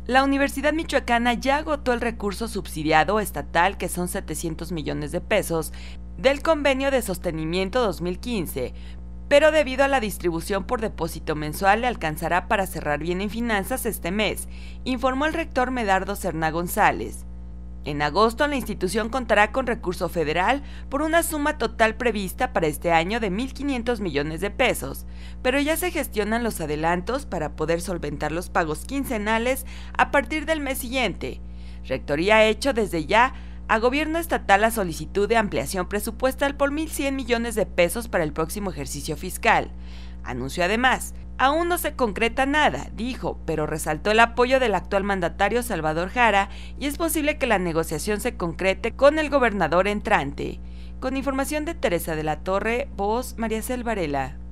La Universidad Michoacana ya agotó el recurso subsidiado estatal, que son 700 millones de pesos, del Convenio de Sostenimiento 2015, pero debido a la distribución por depósito mensual le alcanzará para cerrar bien en finanzas este mes, informó el rector Medardo Serna González. En agosto, la institución contará con recurso federal por una suma total prevista para este año de 1.500 millones de pesos, pero ya se gestionan los adelantos para poder solventar los pagos quincenales a partir del mes siguiente. Rectoría ha hecho desde ya a gobierno estatal la solicitud de ampliación presupuestal por 1.100 millones de pesos para el próximo ejercicio fiscal. Anunció además: aún no se concreta nada, dijo, pero resaltó el apoyo del actual mandatario Salvador Jara y es posible que la negociación se concrete con el gobernador entrante. Con información de Teresa de la Torre, voz María Cel Varela.